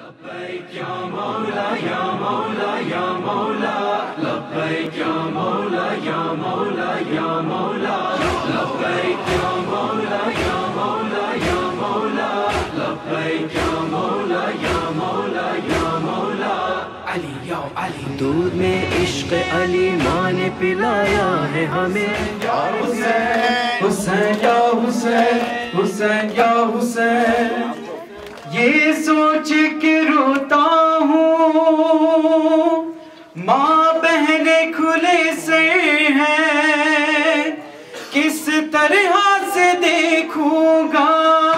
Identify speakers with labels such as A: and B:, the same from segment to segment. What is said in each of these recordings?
A: लब्बैक या मौला या मौला या मौला, लब्बैक या मौला या मौला या मौला, लब्बैक या मौला या मौला या मौला, लब्बैक या मौला या मौला या मौला। अली या अली, दूध में इश्क अली माँ ने पिलाया है हमें। या हुसैन हुसैन या हुसैन, हुसैन या हुसैन, ये सोच के रोता हूँ माँ बहने खुले से हैं, किस तरह से देखूंगा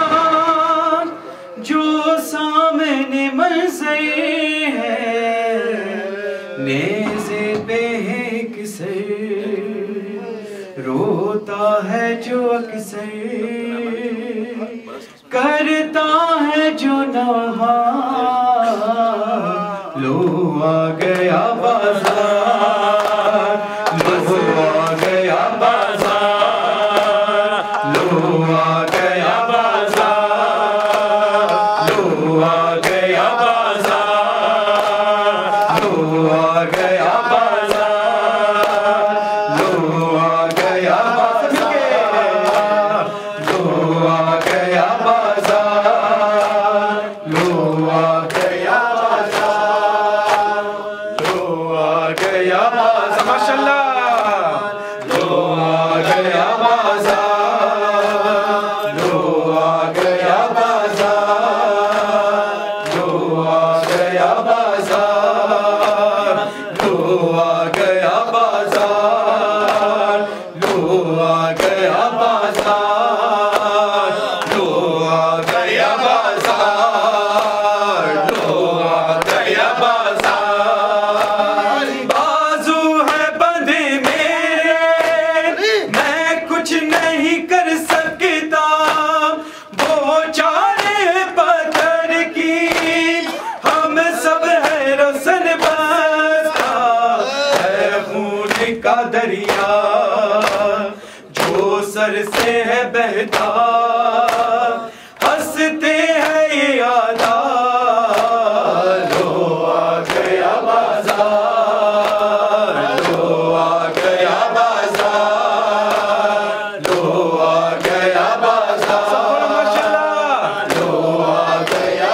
A: जो सामने मंज़र है। नेज़े पे है किसे रोता है जो अक्सर, करता है जो नहा। लो आ गया बाजार, लो आ गया बाजार, लो आ गया बाजार, लो आ गया बाजार, लो आ गया बाजार, लो आ गया बाजार, लो आ गया बाजार, लो आ गया बाजार, लो आ गया बाजार, माशाल्लाह, लो आ गया बाजार, लो आ गया बाजार, लो आ गया बाजार, लो आ गया बाजार, लो आ गया बाजार, लो आ गया बाजार, लो आ गया बाजार। बाजू है बंधे मेरे, मैं कुछ नहीं कर सकता, वो चारे पत्थर की, हम सब है रोशन बसता है खून का दरिया जो सर से है बहता, हंसते हैं ये आदा। लो आ गया बाजार, लो आ गया बाजार, लो आ गया बाजार, लो आ गया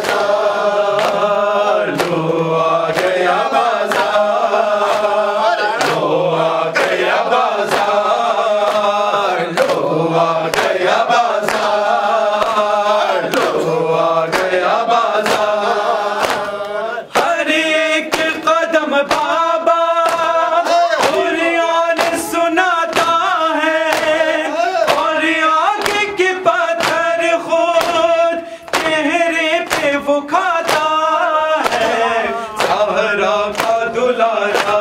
A: बाजार, लो आ गया बाजार, लो आ गया बाजार, लो आ गया बाजार, लो आ गया बाजार। हर एक कदम बाबा कुरान सुनाता है, और आगे के पत्थर खुद चेहरे पे वो खाता है। ज़हरा का दुलारा,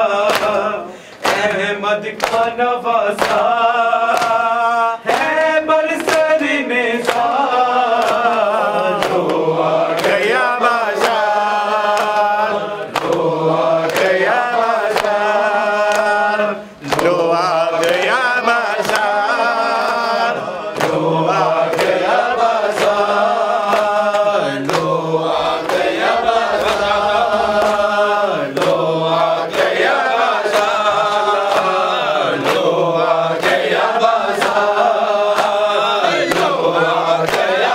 A: अहमद का नवासा है बरसर निज़ार। लो आ गया बाजार, लो आ गया बाजार,
B: लो आ गया बाजार,
A: लो आ गया बाजार, लो आ गया बाजार, लो आ गया बाजार, लो आ गया बाजार, लो आ गया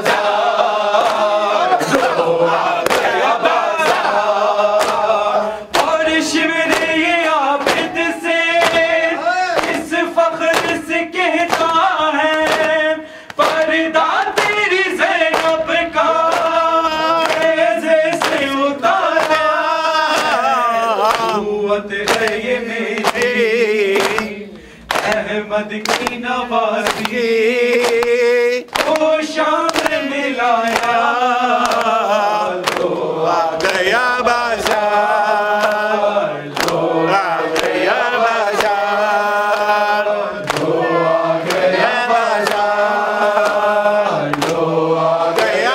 A: बाजार, लो आ गया बाजार। और शिविर ये आबिद से इस फख्र से कहता है, पर्दा तेरी ज़ैनब का नेज़े से उतारा। कुव्वत है ये मेरी अहमद की नवाज़ी को शान मिलाया। लो
B: आ गया बाजार,
A: लो
B: आ गया बाजार,
A: लो आ गया बाजार, लो आ गया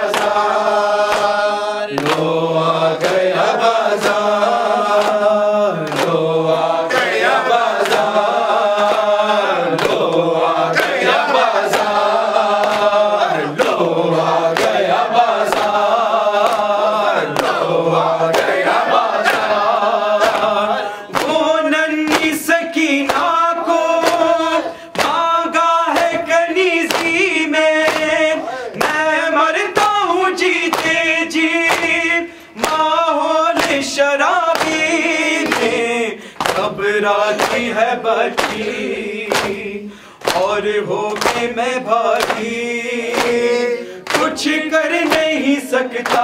A: बाजार, लो आ गया बाजार, लो आ गया बाजार, लो जीते जी माहौल शराबी में घबराती है बच्ची और हो गई मैं भारी कुछ कर नहीं सकता।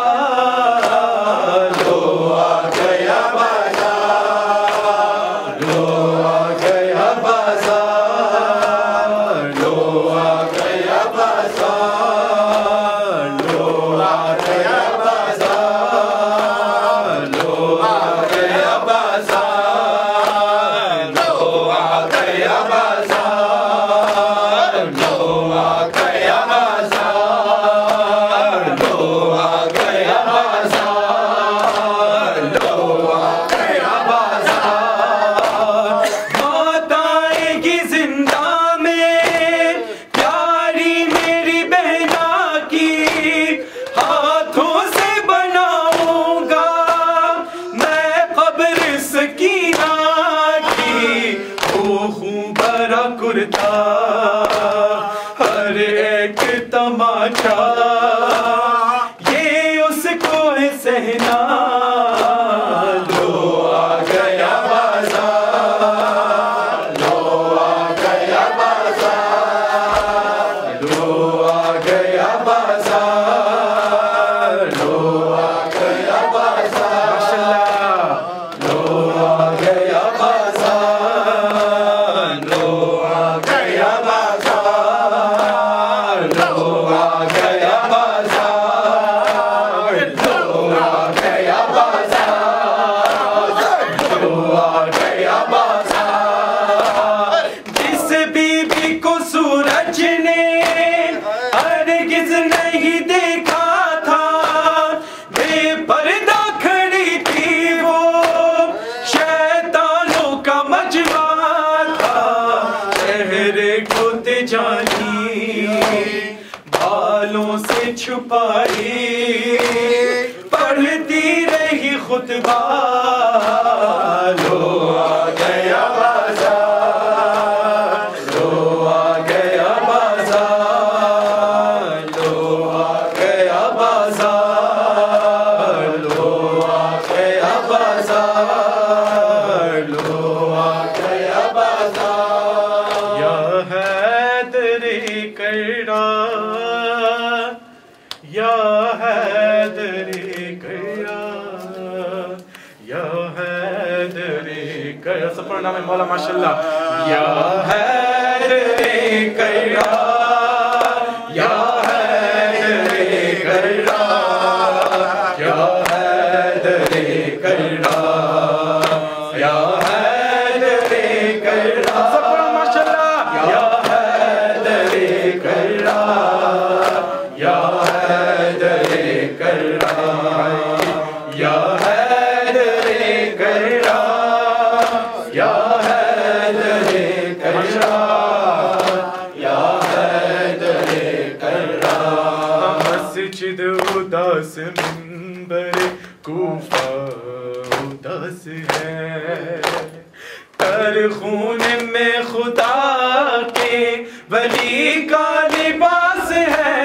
A: लो आ गया बाजार, लो आ गया बाजार, लो आ गया बाजार, लो आ गया बाजार, लो आ गया बाजार, लो आ गया बाजार, लो आ गया बाजार, लो आ गया बाजार, लो आ गया बाजार। मौत आएगी जिंदा में प्यारी मेरी बहना की, हाथों से बनाऊंगा मैं कब्र सकीना की। वो खून भरा कुर्ता हर एक तमाचा ये उसको है सहना। लो आ गया बाजार, लो आ गया बाजार, लो आ गया बाजार, लो आ गया बाजार, माशाल्लाह, लो आ गया बाजार, लो आ गया बाजार, लो आ गया बाजार, लो आ गया बाजार, लो आ गया बाजार। जिस बीबी को सूरज ने हरगिज नहीं देखा था, बेपर्दा खड़ी थी वो शैतानों का मजमा था। चेहरे को जानी बालों से छुपाई पढ़ती रही खुतबा। लो आ गया बाजार, लो आ गया बाजार, लो आ गया बाजार, लो आ गया बाजार, लो आ गया बाजार। या हैदरी कररा, या हैदरी कररा, या हैदरी कररा। सबका नाम है मौला माशाल्लाह। या हैदरी कररा, या हैदरी कररा, या हैदरी कररा, या हैदरी कररा। सबका माशाल्लाह। या हैदरी कररा, या हैदरी कररा, या हैदरी कररा, या हैदरी कररा, या हैदरी कररा। मस्जिद उदास मिंबर कूफा उदास है, तर खून में खुदा के वली का लिबास है।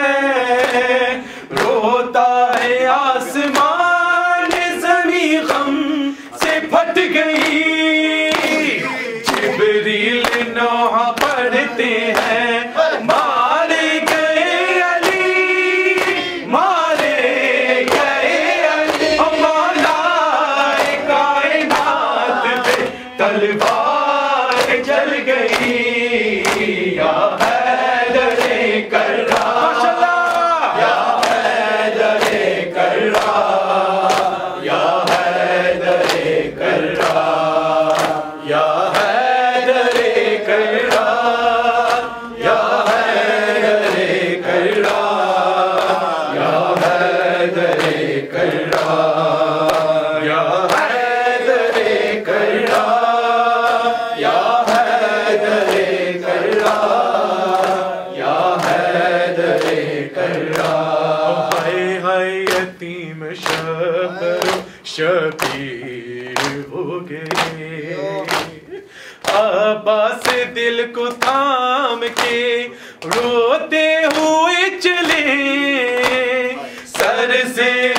A: रोता है आसमान ज़मीं गम से फट गई, जिब्रील नौहा पढ़ते हैं मारे गए अली, मारे गए अली। मौलाए कायनात पे तलवार जल गई। या हैदरे कररा, या हैदरे कररा, या हैदरे कररा, या हैदरे कररा, या हैदरे कररा, या हैदरे कररा, या हैदरे कररा, या हैदरे कररा, या हैदरे कररा। हाय हाय यतीम शबीर हो गए, अब्बास दिल को थाम के रोते हुए चले। दर से